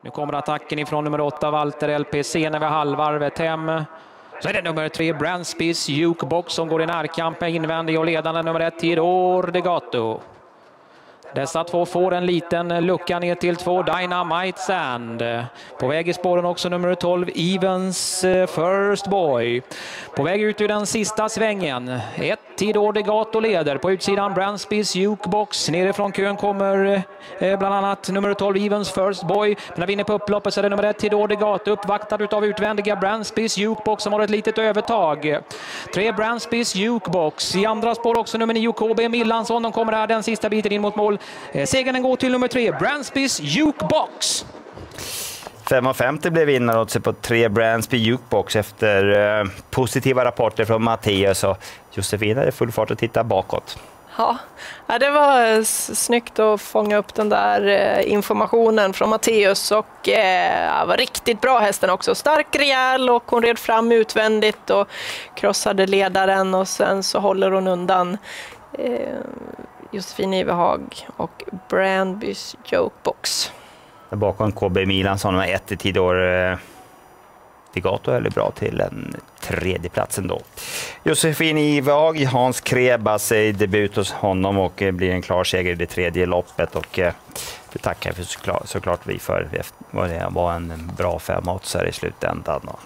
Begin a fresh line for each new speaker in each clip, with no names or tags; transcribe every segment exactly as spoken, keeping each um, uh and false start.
Nu kommer attacken ifrån nummer åtta Walter L P C när vi har halvvarvet hem. Så är det nummer tre Brandspis Jukebox som går i närkamp med invändig och ledande nummer ett Tidor de Gato. Dessa två får en liten lucka ner till två Dynamite Sand. På väg i spåren också nummer tolv Evans First Boy. På väg ut ur den sista svängen. Ett Tidor de Gato leder. På utsidan Brandspis Jukebox. Nerifrån kön kommer eh, bland annat nummer tolv Evans First Boy. Men när vi är inne på upploppet så är det nummer ett Tidor de Gato uppvaktad utav utvändiga Brandspis Jukebox som har ett litet övertag. Tre Brandspis Jukebox. I andra spår också nummer nio K B Millansson. De kommer här den sista biten in mot mål. Segern går till nummer tre Brandspis Jukebox.
fem femtio blev vinnare på tre Brandspis Jukebox efter eh, positiva rapporter från Mattias och Josefina är full fart att titta bakåt.
Ja, det var snyggt att fånga upp den där informationen från Matteus och eh, var riktigt bra hästen också. Stark, rejäl och hon red fram utvändigt och krossade ledaren och sen så håller hon undan eh, Josefin Ivehag och Brandspis Jukebox.
Bakom K B Milansson med ett i Tidor eh, de Gato är bra till en tredje platsen då. Josefin Ivehag, Hans Krebas i debut hos honom och eh, blir en klar seger i det tredje loppet och eh, det tackar vi såklart, såklart vi för. Det var en bra femåtsare i slutändan. Då.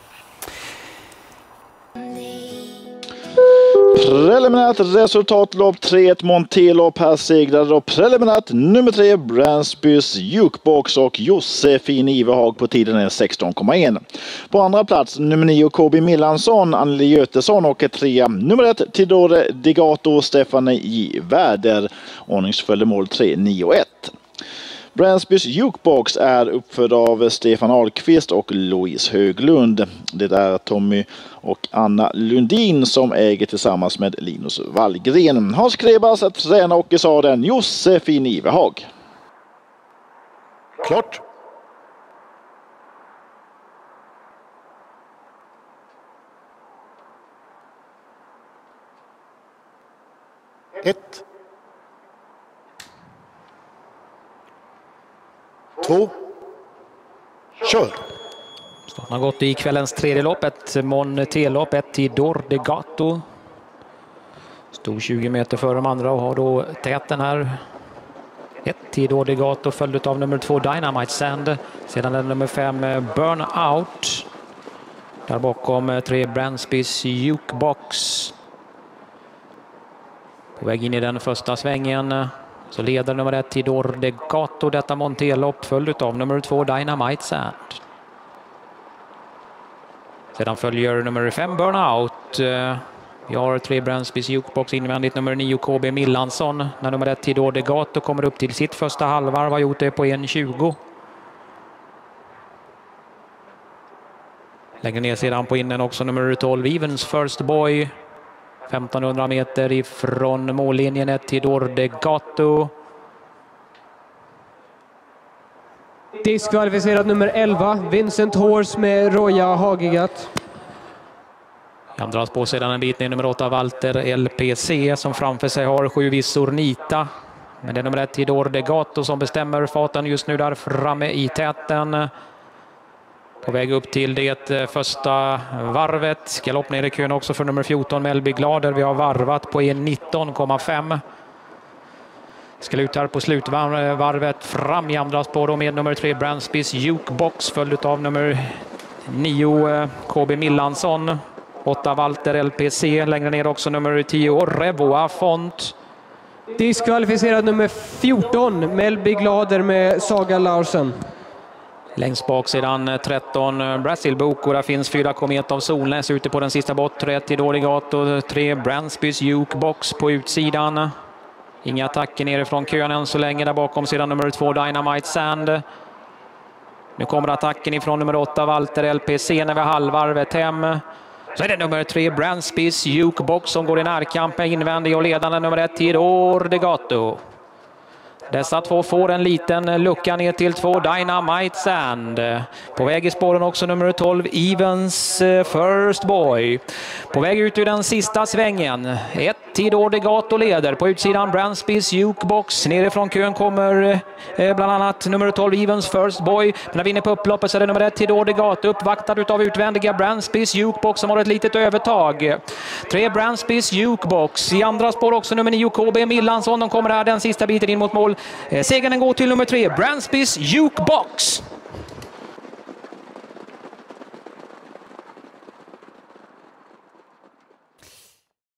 Preliminärt resultatlopp tre ett Montelopp här segrade och preliminärt nummer tre Brandspis Jukebox och Josefin Ivehag på tiden är sexton komma ett. På andra plats nummer nio K B Millansson, Anneli Götesson och trea nummer ett Tidor de Gato Stefanie J. Värder. Ordningsföljemål tre nio ett. Brandspis Jukebox är uppförd av Stefan Ahlqvist och Louise Höglund. Det är Tommy och Anna Lundin som äger tillsammans med Linus Wallgren. Hans Krebas tränar och i sadeln Josefin Ivehag.
Klart. Ett. Två. Kör.
Starten har gått i kvällens tredje lopp. Ett Montelopp, ett Tidor de Gato. Stod tjugo meter före de andra och har då täten här. Ett Tidor de Gato följt av nummer två Dynamite Sand. Sedan är nummer fem Burnout. Där bakom tre Brandspis Jukebox. På väg in i den första svängen. Så leder nummer ett Tidor de Gato detta Montelopp följt av nummer två Dynamite Sand. Sedan följer nummer fem Burnout. Vi har tre Brandspis Jukebox invändigt nummer nio K B Millansson. När nummer ett Tidor de Gato kommer upp till sitt första halvvarv har gjort det på en tjugo. Lägger ner sedan på innen också nummer tolv Evans First Boy. femtonhundra meter ifrån mållinjen ett Tidor de Gato.
Diskvalificerad nummer elva, Vincent Horse med Roja Hagigat.
Andra spår sedan en bit ner nummer åtta Walter L P C som framför sig har sju Vissor Nita. Men det är nummer ett Tidor de Gato som bestämmer farten just nu där framme i täten. På väg upp till det första varvet. Galopp ner i kön också för nummer fjorton Melby Glader. Vi har varvat på en nitton komma fem. Ska ut här på slutvarvet fram i andra spår och med nummer tre Brandspis Jukebox följt av nummer nio K B Millansson. åtta Walter L P C. Längre ner också nummer tio Revoa Font.
Diskvalificerad nummer fjorton Melby Glader med Saga Larsen.
Längst bak sedan tretton Brazil Boko. Där finns fyra Komet av Solnäs ute på den sista bortre. Tidor de Gato, tre Brandspis Jukebox på utsidan. Inga attacker nerifrån kön än så länge. Där bakom sedan nummer två Dynamite Sand. Nu kommer attacken ifrån nummer åtta Walter L P C när vi har halvvarvet hem. Så är det nummer tre Brandspis Jukebox som går i närkamp med invändig och ledande nummer ett Tidor de Gato. Dessa två får en liten lucka ner till två Dynamite Sand. På väg i spåren också nummer tolv Evans First Boy. På väg ut ur den sista svängen. Ett tid Ordegato leder. På utsidan Bransbys Jukebox. Nerifrån kön kommer eh, bland annat nummer tolv Evans First Boy. Men när vi är inne på upploppet så är det nummer ett tid Ordegato uppvaktad utav utvändiga Bransbys Jukebox som har ett litet övertag. Tre Bransbys Jukebox. I andra spår också nummer nio K B Millansson. De kommer här den sista biten in mot mål. Eh, segern går till nummer tre Bransbys Jukebox.